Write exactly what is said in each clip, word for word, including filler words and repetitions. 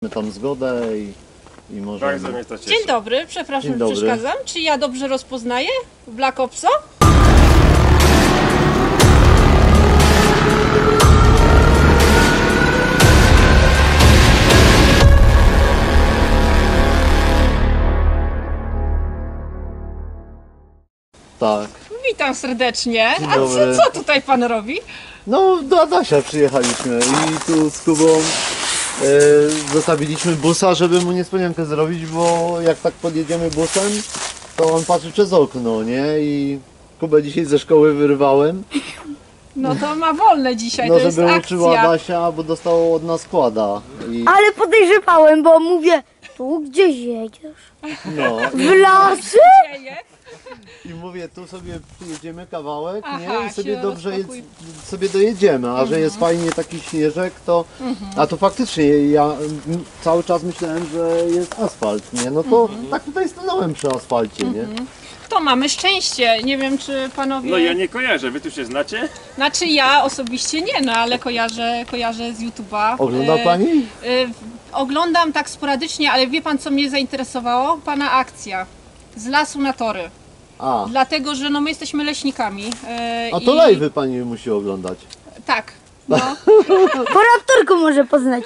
tam zgodę i, i możemy... Bardzo mnie to cieszy. Dzień dobry, przepraszam, Dzień że dobry. przeszkadzam. Czy ja dobrze rozpoznaję Black Opsa? Tak. Witam serdecznie. Dzień A dobry. co, co tutaj pan robi? No, do Adasia przyjechaliśmy i tu z Kubą e, zostawiliśmy busa, żeby mu niespodziankę zrobić, bo jak tak podjedziemy busem, to on patrzy przez okno, nie? I Kubę dzisiaj ze szkoły wyrwałem, No to ma wolne dzisiaj, no to jest żeby uczył akcja. Adasia, bo dostał od nas składa. I, Ale podejrzewałem, bo mówię, tu gdzieś jedziesz? no, W lasy? Dzieje. i mówię, tu sobie przyjedziemy kawałek, Aha, nie? I sobie się dobrze je, rozpokój. sobie dojedziemy, a że jest fajnie taki śnieżek, to... A to faktycznie, ja m, cały czas myślałem, że jest asfalt, nie? No to tak tutaj stanąłem przy asfalcie, nie? To mamy szczęście. Nie wiem, czy panowie... No ja nie kojarzę, wy tu się znacie? Znaczy ja osobiście nie, no ale kojarzę, kojarzę z YouTube'a. Ogląda E, pani? e, oglądam tak sporadycznie, ale wie pan, co mnie zainteresowało? Pana akcja. Z lasu na tory. A, Dlatego, że no my jesteśmy leśnikami. e, a to i- live'y pani musi oglądać. Tak. No. Po raptorku może poznać.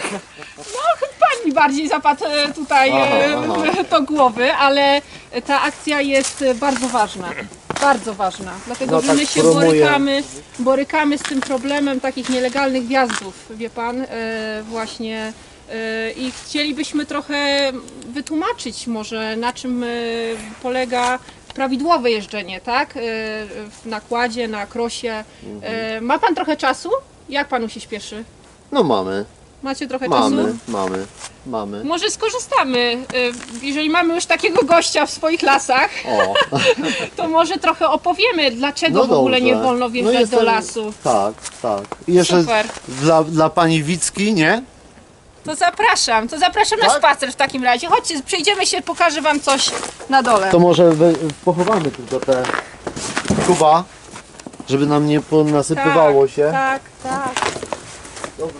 Pan mi bardziej zapadł e, tutaj e, Aha, aha. do głowy, ale ta akcja jest e, bardzo ważna. Bardzo ważna. Dlatego, No że tak my się promuje. borykamy, borykamy z tym problemem takich nielegalnych wjazdów, wie pan, e, właśnie. e, I chcielibyśmy trochę wytłumaczyć może, na czym e, polega prawidłowe jeżdżenie, tak? E, w nakładzie, na krosie. E, ma pan trochę czasu? Jak panu się śpieszy? No mamy, Macie trochę mamy, czasu? mamy, mamy. Może skorzystamy, y, jeżeli mamy już takiego gościa w swoich lasach, O, to może trochę opowiemy, dlaczego no w ogóle dobrze. nie wolno wjeżdżać jestem- do lasu. Tak, tak. I jeszcze Super. dla, dla pani Wicki, nie? To zapraszam, to zapraszam na Tak? spacer w takim razie. Chodźcie, przejdziemy się, pokażę wam coś na dole. To może wy, pochowamy tylko te Kuba, żeby nam nie ponasypywało się. Tak, tak. Dobra.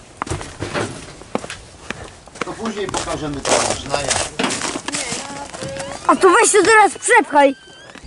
To później pokażemy co masz na jak. A to weź to teraz przepchaj.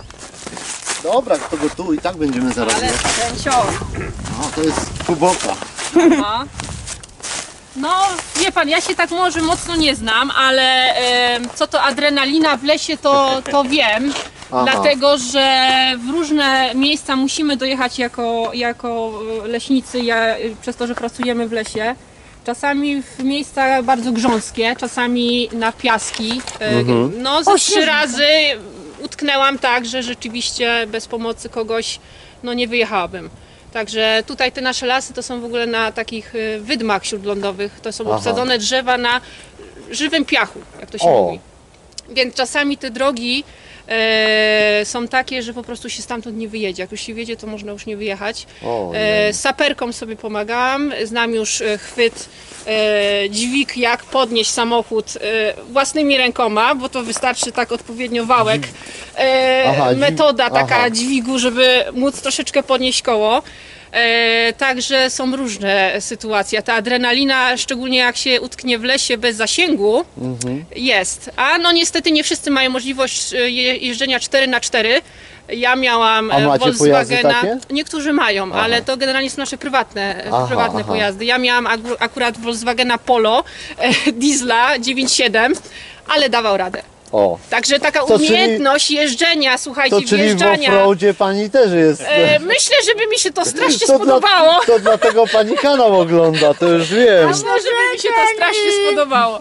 Dobra, to go tu i tak będziemy zaraz. Ale jechać. kręcio. No, to jest Kuboka. No. No, wie pan, ja się tak może mocno nie znam, ale e, co to adrenalina w lesie, to, to wiem. Aha. Dlatego, że w różne miejsca musimy dojechać jako, jako leśnicy, ja, przez to, że pracujemy w lesie. Czasami w miejsca bardzo grząskie, czasami na piaski. E, No, ze trzy razy utknęłam tak, że rzeczywiście bez pomocy kogoś no, nie wyjechałabym. Także tutaj te nasze lasy to są w ogóle na takich y, wydmach śródlądowych, to są Aha. obsadzone drzewa na żywym piachu, jak to się O. mówi. Więc czasami te drogi e, są takie, że po prostu się stamtąd nie wyjedzie. Jak już się wjedzie, to można już nie wyjechać. O, E, nie. saperką sobie pomagałam, znam już e, chwyt, e, dźwig, jak podnieść samochód e, własnymi rękoma, bo to wystarczy tak odpowiednio wałek. E, Aha, dźwig- metoda taka aha. dźwigu, żeby móc troszeczkę podnieść koło. E, także są różne sytuacje. Ta adrenalina, szczególnie jak się utknie w lesie bez zasięgu, Mhm. jest. A no niestety nie wszyscy mają możliwość e, je- jeżdżenia cztery na cztery. Ja miałam A e, macie pojazdy Volkswagena. takie? Niektórzy mają, Aha. ale to generalnie są nasze prywatne, Aha, prywatne aha. pojazdy. Ja miałam agu- akurat Volkswagena Polo, e, diesla dziewięć siedem, ale dawał radę. O. Także taka To czyli- umiejętność jeżdżenia, słuchajcie, To czyli w wjeżdżania. offroadzie pani też jest. E, myślę, żeby mi się to strasznie to, spodobało. Dla, to dlatego pani kanał ogląda, to już wiem. Myślę, żeby mi się to strasznie spodobało.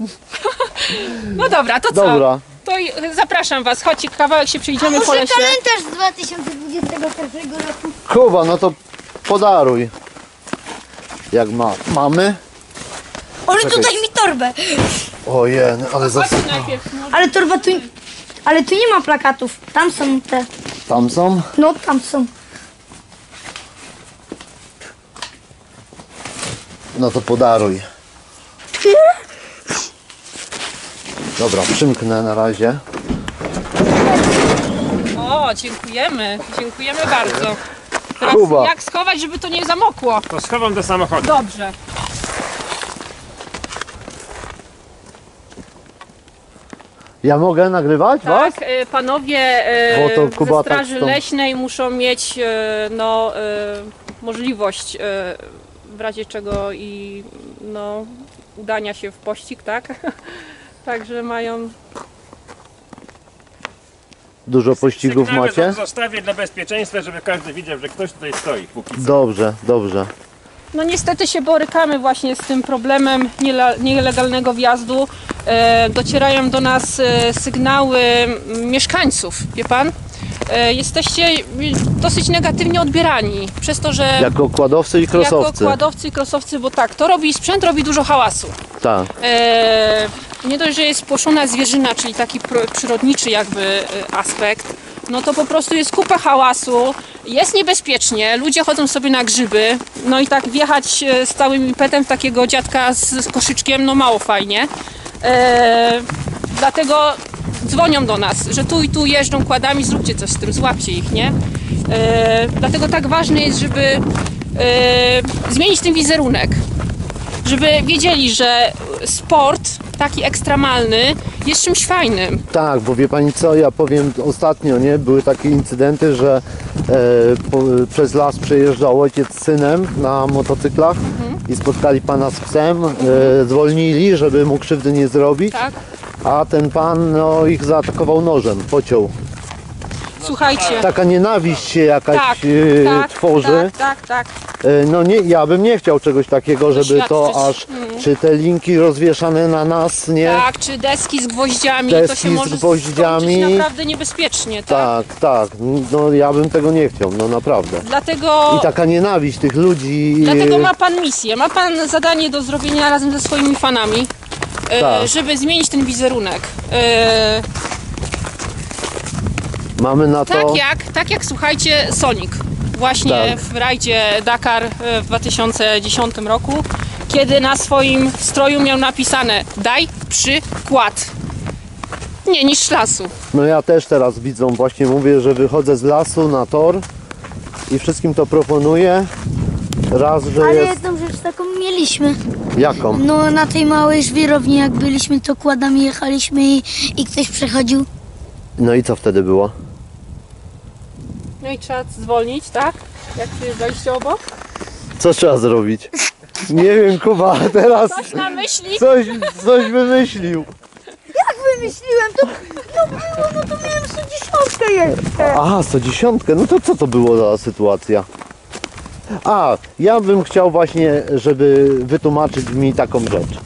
No dobra, to co? Dobra. To i- zapraszam was, chodźcie, kawałek się przejdziemy po Może lesie. kalendarz z dwa tysiące dwudziestego pierwszego roku. Kuba, no to podaruj. Jak ma. Mamy? Może Czekaj. tu dać mi torbę. Ojej, ale zas... Chodź najpierw, no. Ale torba tu... Ale tu nie ma plakatów. Tam są te. Tam są? No, tam są. No to podaruj. Dobra, przymknę na razie. O, dziękujemy, dziękujemy bardzo. Teraz Kuba. jak schować, żeby to nie zamokło? To schowam do samochodu. Dobrze. Ja mogę nagrywać was? Tak, e, panowie e, Bo to Kuba ze Straży tak stąd- Leśnej muszą mieć e, no, e, możliwość e, w razie czego i no, udania się w pościg, tak? Także mają. Dużo pościgów Sygnały macie? zostawię dla bezpieczeństwa, żeby każdy widział, że ktoś tutaj stoi póki co. Dobrze, dobrze. No niestety się borykamy właśnie z tym problemem niela- nielegalnego wjazdu. E, docierają do nas e, sygnały m, mieszkańców, wie pan? E, jesteście dosyć negatywnie odbierani przez to, że Jako kładowcy i jako krosowcy. kładowcy i krosowcy, bo tak, to robi sprzęt, robi dużo hałasu. Tak. E, nie dość, że jest płoszona zwierzyna, czyli taki pro, przyrodniczy jakby e, aspekt, no to po prostu jest kupa hałasu, jest niebezpiecznie, ludzie chodzą sobie na grzyby, no i tak wjechać e, z całym impetem w takiego dziadka z, z koszyczkiem, no mało fajnie. E, dlatego dzwonią do nas, że tu i tu jeżdżą kładami, zróbcie coś z tym, złapcie ich, nie? E, dlatego tak ważne jest, żeby e, zmienić ten wizerunek. Żeby wiedzieli, że sport taki ekstremalny jest czymś fajnym. Tak, bo wie pani co, ja powiem ostatnio, nie? Były takie incydenty, że e, po, przez las przejeżdżał ojciec z synem na motocyklach Mhm. i spotkali pana z psem, e, zwolnili, żeby mu krzywdy nie zrobić, Tak? a ten pan no, ich zaatakował nożem, pociął. Słuchajcie. Taka nienawiść się jakaś Tak, e, tak, tworzy. tak, tak, tak. E, No nie, ja bym nie chciał czegoś takiego, żeby to Doświadczyć. aż, czy te linki rozwieszane na nas, nie? Tak, czy deski z gwoździami, to Deski się z może gwoździami. skończyć naprawdę niebezpiecznie, tak? Tak, tak, no ja bym tego nie chciał, no naprawdę. Dlatego, I taka nienawiść tych ludzi. dlatego ma pan misję, ma pan zadanie do zrobienia razem ze swoimi fanami, e, Tak. żeby zmienić ten wizerunek. E, Mamy na to. Tak jak, tak jak słuchajcie, Sonic. Właśnie Tak. w rajdzie Dakar e, w dwa tysiące dziesiątym roku, kiedy na swoim stroju miał napisane daj przykład. Nie niż lasu. No ja też teraz widzą, właśnie mówię, że wychodzę z lasu na tor i wszystkim to proponuję. Raz, że Ale jest. jedną rzecz taką mieliśmy. Jaką? No na tej małej żwirowni jak byliśmy, to kładami jechaliśmy i, i ktoś przechodził. No i co wtedy było? No i trzeba zwolnić, tak? Jak przyjeżdżaliście obok? Co trzeba zrobić? Nie wiem, Kuba, teraz Coś na myśli? coś, coś wymyślił. Jak wymyśliłem, to, to było, no to miałem sto dziesiątkę jeszcze. Aha, sto dziesiątkę, no to co to było za sytuacja? A, ja bym chciał właśnie, żeby wytłumaczyć mi taką rzecz.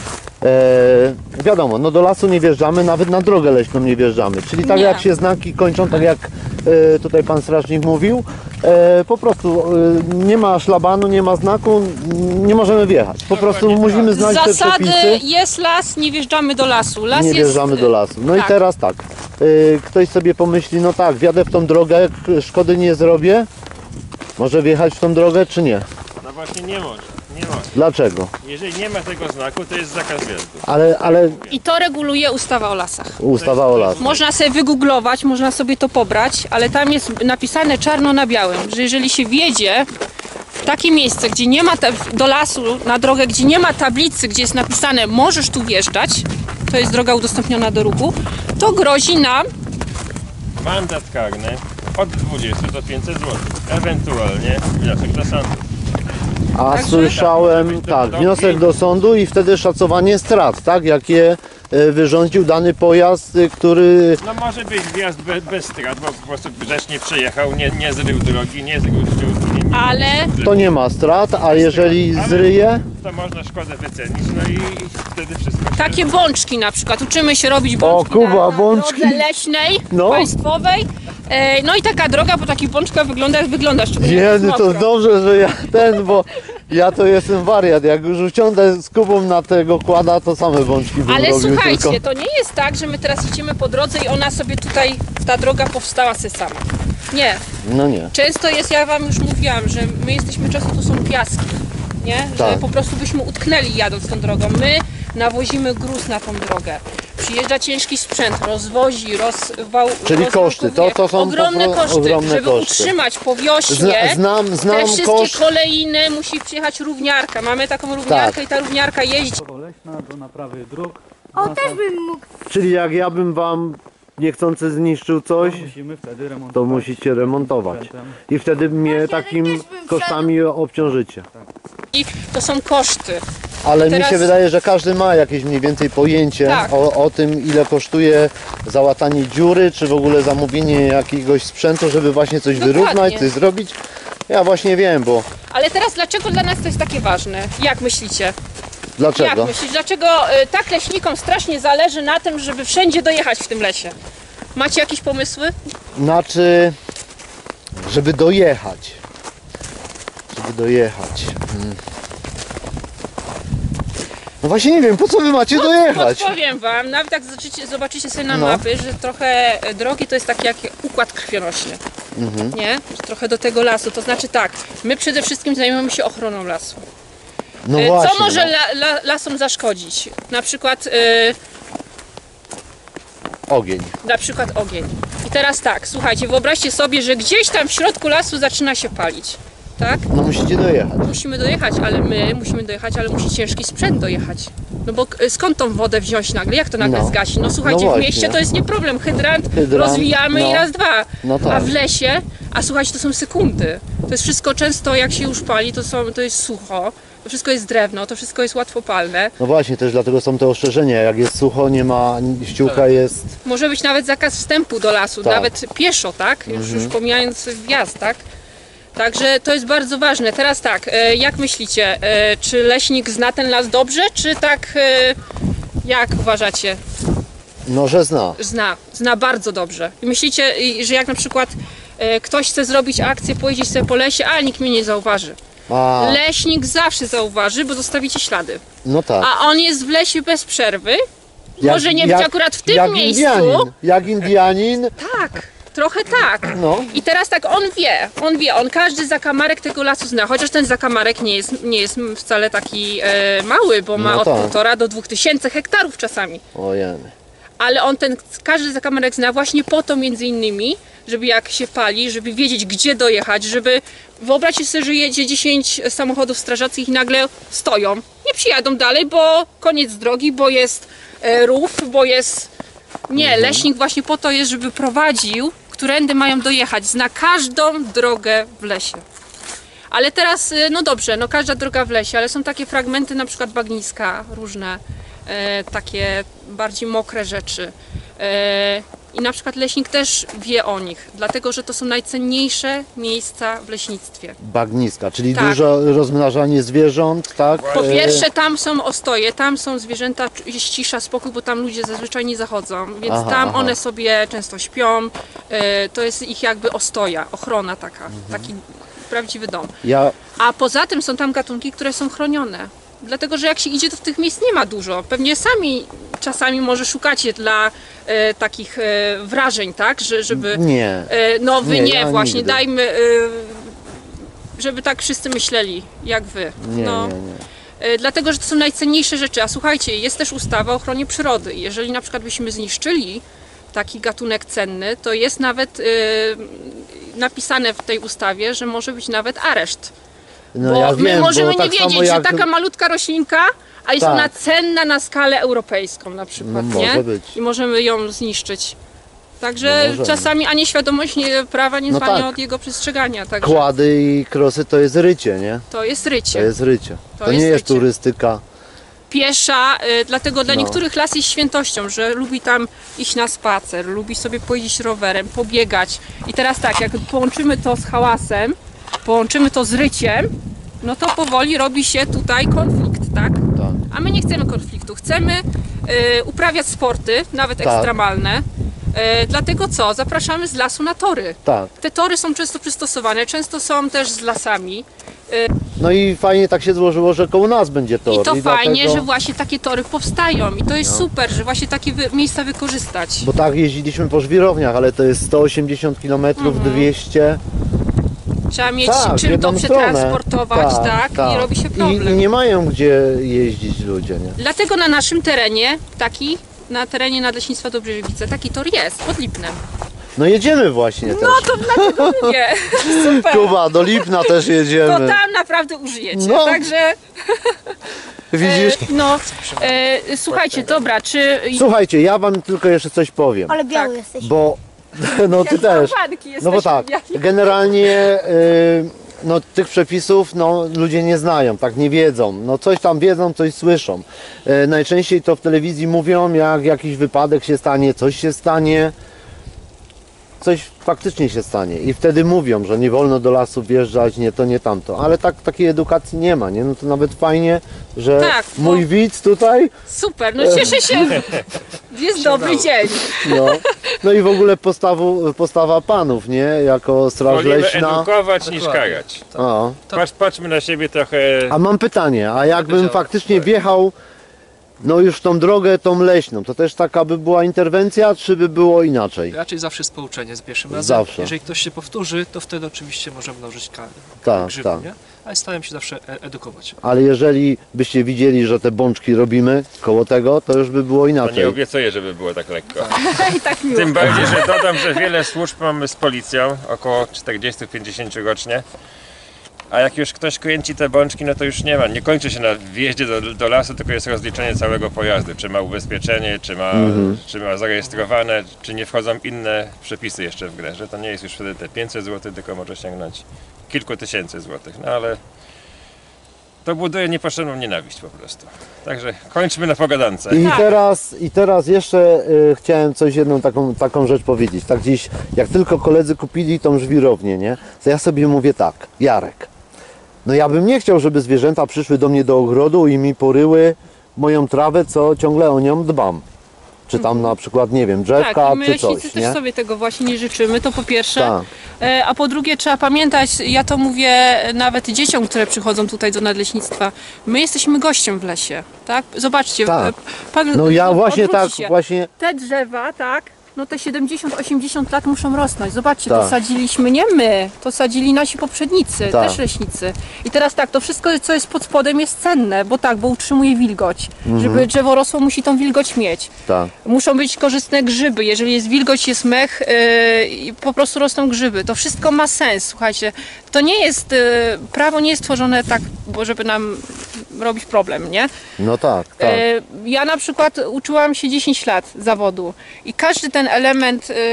E, wiadomo, no do lasu nie wjeżdżamy, nawet na drogę leśną nie wjeżdżamy. Czyli tak Nie. jak się znaki kończą, tak jak e, tutaj pan strażnik mówił, e, po prostu e, nie ma szlabanu, nie ma znaku, nie możemy wjechać. Po prostu musimy Z znać te zasady przepisy. jest las, nie wjeżdżamy do lasu. Las Nie jest, wjeżdżamy do lasu. No tak. i teraz tak, y, ktoś sobie pomyśli, no tak, wjadę w tą drogę, k- szkody nie zrobię. Może wjechać w tą drogę, czy nie? No właśnie nie może, nie może. Dlaczego? Jeżeli nie ma tego znaku, to jest zakaz wjazdu. Ale, ale I to reguluje ustawa o lasach. ustawa o las. Można sobie wygooglować, można sobie to pobrać, ale tam jest napisane czarno na białym, że jeżeli się wjedzie w takie miejsce, gdzie nie ma ta, do lasu, na drogę, gdzie nie ma tablicy, gdzie jest napisane możesz tu wjeżdżać, to jest droga udostępniona do ruchu, to grozi nam Mandat karny od dwudziestu do pięćset złotych. Ewentualnie wniosek do sądu. A Także- słyszałem, tak, wniosek do sądu i wtedy szacowanie strat, tak? Jakie e, wyrządził dany pojazd, y, który... No może być wjazd bez, bez strat, bo po prostu grzecznie przejechał, nie, nie zrył drogi, nie zguścił. Nie, nie, Ale To nie ma strat, a jeżeli Ale- zryje, To można szkodę wycenić, no i wtedy wszystko się... takie bączki na przykład, uczymy się robić O, bączki Kuba, na, na bączki. drodze leśnej, No. państwowej. E, no i taka droga po takich bączkach wygląda jak wygląda, szczególnie jak jedy, jest to mokro. dobrze, że ja ten, bo ja to jestem wariat. Jak już usiądę z Kubą na tego kłada, to same bączki bym Ale robił słuchajcie, tylko. to nie jest tak, że my teraz idziemy po drodze i ona sobie tutaj, ta droga powstała sobie sama. Nie. No nie. Często jest, ja wam już mówiłam, że my jesteśmy, często to są piaski, nie? Że Tak. po prostu byśmy utknęli jadąc tą drogą. My nawozimy gruz na tą drogę. Przyjeżdża ciężki sprzęt, rozwozi, rozwał, Czyli koszty, to- to są ogromne po pro- koszty, ogromne żeby koszty. utrzymać po wiośnie. Zna, znam, znam Te wszystkie koszt. kolejne musi przyjechać równiarka. Mamy taką równiarkę Tak. i ta równiarka jeździ. Leśna do naprawy dróg. O, też bym mógł. Czyli jak ja bym wam niechcący zniszczył coś, Musimy wtedy remontować. to musicie remontować. I wtedy mnie takim kosztami obciążycie. I to są koszty. Ale Teraz- mi się wydaje, że każdy ma jakieś mniej więcej pojęcie Tak. o, o tym, ile kosztuje załatanie dziury, czy w ogóle zamówienie jakiegoś sprzętu, żeby właśnie coś Dokładnie. wyrównać, coś zrobić. Ja właśnie wiem, bo Ale teraz dlaczego dla nas to jest takie ważne? Jak myślicie? dlaczego? Jak myślisz, dlaczego y, tak leśnikom strasznie zależy na tym, żeby wszędzie dojechać w tym lesie? Macie jakieś pomysły? Znaczy, żeby dojechać. Żeby dojechać. Hmm. No właśnie nie wiem, po co wy macie dojechać? Podpowiem wam, nawet jak zobaczycie, zobaczycie sobie na No. mapy, że trochę e, drogi to jest taki jak układ krwionośny. Mhm. Nie? Że trochę do tego lasu. To znaczy tak, my przede wszystkim zajmujemy się ochroną lasu. No E, właśnie. Co może no. la, la, lasom zaszkodzić? Na przykład, e, Ogień. na przykład ogień. I teraz tak, słuchajcie, wyobraźcie sobie, że gdzieś tam w środku lasu zaczyna się palić. Tak? No musicie dojechać. Musimy dojechać, ale my musimy dojechać, ale musi ciężki sprzęt dojechać. No bo k- skąd tą wodę wziąć nagle? Jak to nagle No. zgasi? No słuchajcie, No w właśnie. mieście to jest nie problem. Hydrant, Hydrant, rozwijamy no. i raz, dwa. No tak. A w lesie, a słuchajcie, to są sekundy. To jest wszystko często, jak się już pali, to, są, to jest sucho. To wszystko jest drewno, to wszystko jest łatwopalne. No właśnie, też dlatego są te ostrzeżenia. Jak jest sucho, nie ma, ściółka jest... Może być nawet zakaz wstępu do lasu, Tak. nawet pieszo, tak? Już, już pomijając wjazd, tak? Także to jest bardzo ważne. Teraz tak, e, jak myślicie, e, czy leśnik zna ten las dobrze, czy tak, e, jak uważacie? No, że zna. Zna, zna bardzo dobrze. I myślicie, i- że jak na przykład e, ktoś chce zrobić akcję, pojeździć sobie po lesie, a nikt mnie nie zauważy. A, Leśnik zawsze zauważy, bo zostawicie ślady. no tak. A on jest w lesie bez przerwy. Jak- Może nie jak- być akurat w tym jak miejscu. Indianin. Jak Indianin, Tak, trochę tak. no. I teraz tak, on wie, on wie, on każdy zakamarek tego lasu zna, chociaż ten zakamarek nie jest, nie jest wcale taki e, mały, bo ma No od tak. półtora do dwóch tysięcy hektarów czasami. Ojeny. Ale on ten, każdy zakamarek zna właśnie po to między innymi, żeby jak się pali, żeby wiedzieć gdzie dojechać, żeby wyobraźcie sobie, że jedzie dziesięć samochodów strażackich i nagle stoją, nie przyjadą dalej, bo koniec drogi, bo jest e, rów, bo jest... Nie, leśnik właśnie po to jest, żeby prowadził, którędy mają dojechać, zna każdą drogę w lesie. Ale teraz, y, no dobrze, no każda droga w lesie, ale są takie fragmenty, na przykład bagniska różne, e, takie bardziej mokre rzeczy. E, I na przykład leśnik też wie o nich, dlatego że to są najcenniejsze miejsca w leśnictwie. Bagniska, czyli Tak. dużo rozmnażanie zwierząt, tak? Po E, pierwsze, tam są ostoje, tam są zwierzęta, jest cisza, spokój, bo tam ludzie zazwyczaj nie zachodzą, więc Aha, tam aha. one sobie często śpią. E, to jest ich jakby ostoja, ochrona taka, Mhm. taki prawdziwy dom. Ja, A poza tym są tam gatunki, które są chronione. Dlatego, że jak się idzie, to w tych miejsc nie ma dużo. Pewnie sami czasami może szukacie dla e, takich e, wrażeń, tak? Że, żeby. nie. E, no wy Nie, nie, ja właśnie, nigdy. dajmy. E, żeby tak wszyscy myśleli, jak wy. Nie, no. nie, nie. E, Dlatego, że to są najcenniejsze rzeczy. A słuchajcie, jest też ustawa o ochronie przyrody. Jeżeli na przykład byśmy zniszczyli taki gatunek cenny, to jest nawet e, napisane w tej ustawie, że może być nawet areszt. No Bo ja my wiem, możemy bo nie tak samo wiedzieć, jak... że taka malutka roślinka, a jest Tak. ona cenna na skalę europejską na przykład, No, nie? może być. I możemy ją zniszczyć. Także No, możemy. czasami, a nieświadomość nie, prawa nie No zwalnia tak. od jego przestrzegania. Także Kłady i krosy to jest rycie, nie? to jest To rycie. jest rycie. To, To nie jest jest rycie. turystyka. Piesza, y, dlatego dla No. niektórych las jest świętością, że lubi tam iść na spacer, lubi sobie pojeździć rowerem, pobiegać. I teraz tak, jak połączymy to z hałasem, połączymy to z ryciem, no to powoli robi się tutaj konflikt, tak? Tak. A my nie chcemy konfliktu, chcemy y, uprawiać sporty, nawet Tak. ekstremalne. Y, dlatego co? Zapraszamy z lasu na tory. Tak. Te tory są często przystosowane, często są też z lasami. No i fajnie tak się złożyło, że koło nas będzie tor. I to fajnie, dlatego... że właśnie takie tory powstają. I to jest super, że właśnie takie wy- miejsca wykorzystać. Bo tak jeździliśmy po żwirowniach, ale to jest sto osiemdziesiąt kilometrów, Mhm. dwieście. Trzeba mieć Tak, w czym to jedną stronę. przetransportować, tak? I robi się I, problem. I nie mają gdzie jeździć ludzie, nie? Dlatego na naszym terenie taki na terenie Nadleśnictwa Dobrzeżowice. Taki tor jest, pod Lipnem. No jedziemy właśnie też. No to dlaczego nie? Super. Kuba, do Lipna też To jedziemy. tam naprawdę użyjecie. No. Także Widzisz? e, no, e, słuchajcie, dobra, czy Słuchajcie, ja wam tylko jeszcze coś powiem. Ale biały Tak. jesteś. Bo, no ty jak też. bałwanki No bo jesteśmy tak, biali. generalnie y, no, tych przepisów no, ludzie nie znają, tak nie wiedzą. No coś tam wiedzą, coś słyszą. Y, najczęściej to w telewizji mówią, jak jakiś wypadek się stanie, coś się stanie. Coś faktycznie się stanie i wtedy mówią, że nie wolno do lasu wjeżdżać, nie to, nie tamto. Ale tak, takiej edukacji nie ma, nie? No to nawet fajnie, że Tak, bo- mój widz tutaj, Super, no cieszę się. Jest dobry dzień. no, no i w ogóle postawu, postawa panów, nie? Jako straż Wolimy leśna. edukować niż karać. O. Patrz, patrzmy na siebie trochę. A mam pytanie, a jakbym faktycznie wjechał no już tą drogę, tą leśną, to też taka by była interwencja, czy by było inaczej? Raczej zawsze jest pouczenie z pierwszym razem. Zawsze. Jeżeli ktoś się powtórzy, to wtedy oczywiście możemy nałożyć karę. Tak, grzywny, tak. nie? Ale starałem się zawsze e- edukować. Ale jeżeli byście widzieli, że te bączki robimy koło tego, to już by było To nie inaczej. obiecuję, żeby było tak lekko. I tak miło. Tym bardziej, że dodam, że wiele służb mamy z policją, około czterdzieści do pięćdziesięciu rocznie. A jak już ktoś kręci te bączki, no to już nie ma. Nie kończy się na wjeździe do, do lasu, tylko jest rozliczenie całego pojazdu. Czy ma ubezpieczenie, czy ma, czy ma zarejestrowane, czy nie wchodzą inne przepisy jeszcze w grę. Że to nie jest już wtedy te pięćset złotych, tylko może sięgnąć kilku tysięcy złotych. No ale to buduje niepotrzebną nienawiść po prostu. Także kończmy na pogadance. I Tak. teraz, i teraz jeszcze y, chciałem coś jedną taką, taką rzecz powiedzieć. Tak dziś, jak tylko koledzy kupili tą żwirownię, nie? To ja sobie mówię tak, Jarek, no ja bym nie chciał, żeby zwierzęta przyszły do mnie do ogrodu i mi poryły moją trawę, co ciągle o nią dbam. Czy tam na przykład, nie wiem, drzewka, Tak, i my czy leśnicy coś, też nie? sobie tego właśnie nie życzymy, to po pierwsze. Tak. E, A po drugie trzeba pamiętać, ja to mówię nawet dzieciom, które przychodzą tutaj do nadleśnictwa, my jesteśmy gościem w lesie, tak? Zobaczcie, Tak. e, pan No ja od- właśnie odwróci tak, się. właśnie, Te drzewa, tak, no te siedemdziesiąt osiemdziesiąt lat muszą rosnąć. Zobaczcie, Tak. to sadziliśmy nie my, to sadzili nasi poprzednicy, Tak. też leśnicy. I teraz tak, to wszystko, co jest pod spodem jest cenne, bo tak, bo utrzymuje wilgoć. Mhm. Żeby drzewo rosło, musi tą wilgoć mieć. tak. Muszą być korzystne grzyby. Jeżeli jest wilgoć, jest mech yy, i po prostu rosną grzyby. To wszystko ma sens, słuchajcie. To nie jest, yy, prawo nie jest tworzone tak, bo żeby nam robić problem, nie? No tak, tak. Yy, ja na przykład uczyłam się dziesięć lat zawodu i każdy ten element yy,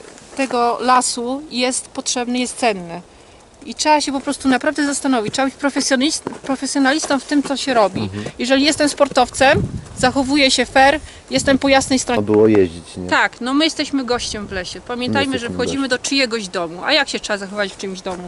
tego lasu jest potrzebny, jest cenny. I trzeba się po prostu naprawdę zastanowić. Trzeba być profesjonalist, profesjonalistą w tym, co się robi. Mhm. Jeżeli jestem sportowcem, zachowuję się fair, jestem po jasnej stronie. Trzeba było jeździć, nie? Tak, no my jesteśmy gościem w lesie. Pamiętajmy, że jesteśmy wchodzimy do czyjegoś domu. A jak się trzeba zachować w czyimś domu?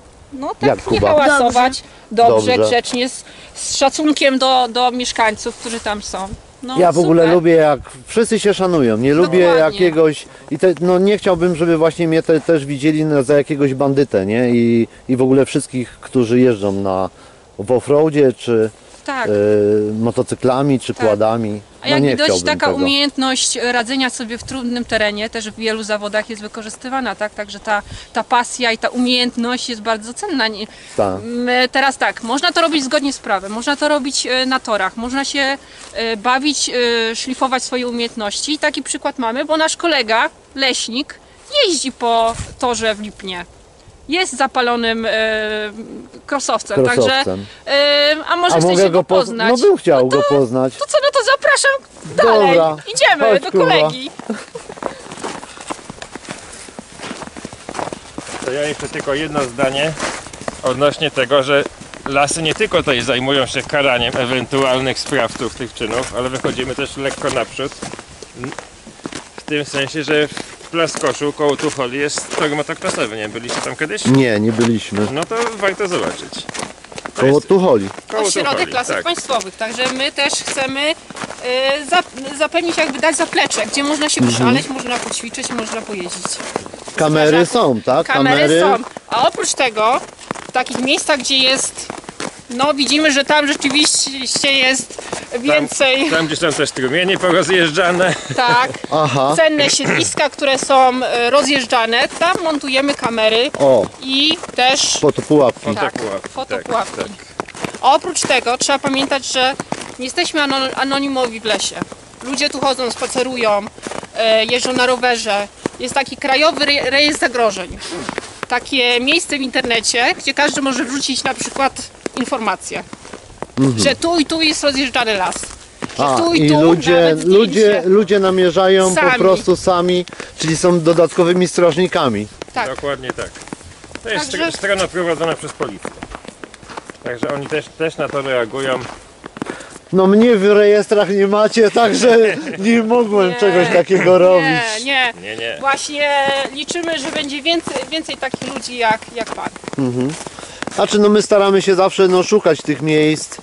No tak, Jak, nie Kuba? hałasować, dobrze, Dobrze. grzecznie, z, z szacunkiem do, do mieszkańców, którzy tam są. No, Ja w ogóle super. lubię, jak wszyscy się szanują, nie lubię Dokładnie. jakiegoś i te, no nie chciałbym, żeby właśnie mnie te, też widzieli na, za jakiegoś bandytę, nie? I, i w ogóle wszystkich, którzy jeżdżą na w offroadzie, czy Tak. e, motocyklami, czy Tak. kładami. A No jak nie widać, chciałbym taka tego. umiejętność radzenia sobie w trudnym terenie też w wielu zawodach jest wykorzystywana, tak? Także ta, ta pasja i ta umiejętność jest bardzo cenna. Nie- Tak. M, Teraz tak, można to robić zgodnie z prawem, można to robić e, na torach, można się e, bawić, e, szlifować swoje umiejętności. I taki przykład mamy, bo nasz kolega, leśnik, jeździ po torze w Lipnie. Jest zapalonym e, krosowcem, także Krosowcem. e, a może A chcecie mogę go go poznać? poznać? No bym chciał No to, go poznać. to co, no to zapraszam dalej. Dobra. Idziemy Chodź, do Kuba. kolegi. To ja jeszcze tylko jedno zdanie odnośnie tego, że lasy nie tylko tutaj zajmują się karaniem ewentualnych sprawców tych czynów, ale wychodzimy też lekko naprzód. W tym sensie, że w Plaskoszu koło Tucholi jest tor motocrossowy, nie byliście tam kiedyś? Nie, nie byliśmy. No to warto zobaczyć. To Koło jest Tucholi. koło Ośrodek Tucholi, Lasów tak. Państwowych, także my też chcemy e, zap- zapewnić, jakby dać zaplecze, gdzie można się Mhm. przeszaleć, można poćwiczyć, można pojeździć. Kamery są, tak? Kamery są, a oprócz tego w takich miejscach, gdzie jest, no widzimy, że tam rzeczywiście jest więcej, Tam gdzie są też strumienie porozjeżdżane. tak, Aha. cenne siedliska, które są e, rozjeżdżane, tam montujemy kamery O, i też fotopułapki. tak, Fotopułapki, fotopułapki. tak, Oprócz tego trzeba pamiętać, że nie jesteśmy ano- anonimowi w lesie. Ludzie tu chodzą, spacerują, e, jeżdżą na rowerze. Jest taki krajowy re- rejestr zagrożeń. Takie miejsce w internecie, gdzie każdy może wrzucić na przykład informację, że tu i tu jest rozjeżdżany las. Że A, tu i, i tu ludzie, nawet zdjęcie. ludzie, ludzie namierzają po Sami. prostu sami, czyli są dodatkowymi strażnikami. Tak. Dokładnie tak. To jest Także- str- strona prowadzona przez policję. Także oni też, też na to reagują. No mnie w rejestrach nie macie, także nie mogłem Nie. czegoś takiego robić. Nie, nie. Nie, nie. Właśnie liczymy, że będzie więcej, więcej takich ludzi jak, jak pan. Znaczy no my staramy się zawsze no, szukać tych miejsc.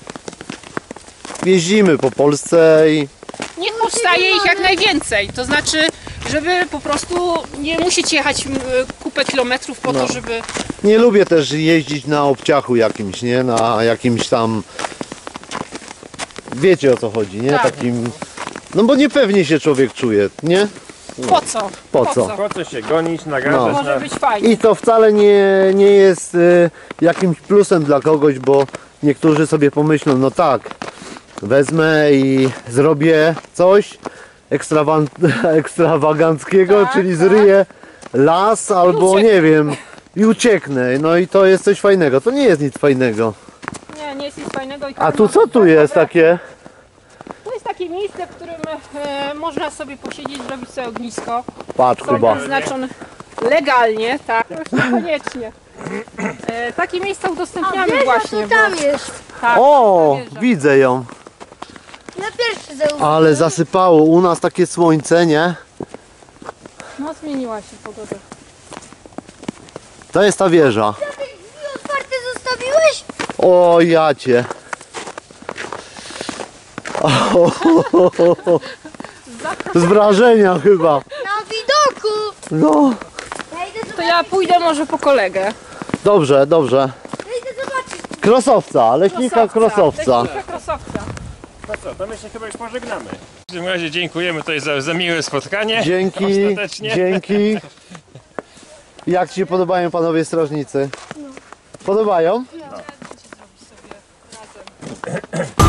Jeździmy po Polsce i Niech powstaje ich jak najwięcej. To znaczy, żeby po prostu nie musieć jechać m, kupę kilometrów po No. to, żeby... nie lubię też jeździć na obciachu jakimś, nie? Na jakimś tam... Wiecie o co chodzi, nie? Tak. Takim... No bo niepewnie się człowiek czuje, nie? Po co? Po co? Po co się gonić, nagarzać Może na... być fajnie. I to wcale nie, nie jest y, jakimś plusem dla kogoś, bo niektórzy sobie pomyślą, no tak, wezmę i zrobię coś ekstrawan- ekstrawaganckiego, Tak, czyli tak. zryję las albo ucieknę. nie wiem, i ucieknę. No i to jest coś fajnego. To nie jest nic fajnego. Nie, nie jest nic fajnego. I A każdy tu ma- co tu jest takie? To jest takie miejsce, w którym e, można sobie posiedzieć, zrobić sobie ognisko. Patrz Są Kuba. wyznaczone legalnie, tak, już niekoniecznie. E, takie miejsca A udostępniamy wieża właśnie. to tam jest. Bo, tak, O, ta wieża. widzę ją. Ja pierwszy zauważyłem. Ale zasypało. U nas takie słońce, nie? No zmieniła się pogoda. To jest ta wieża. Ty drzwi otwarte zostawiłeś? O, jacie. Z wrażenia chyba. Na widoku. No, Ja idę To zobaczyć. ja pójdę może po kolegę. dobrze, dobrze. Ja idę zobaczyć. Krosowca, leśnika krosowca. Leśnika krosowca. No co, to my się chyba już pożegnamy. W każdym razie dziękujemy tutaj za, za miłe spotkanie. Dzięki, Ostatecznie. dzięki. Jak Ci się podobają panowie strażnicy? Podobają? Razem.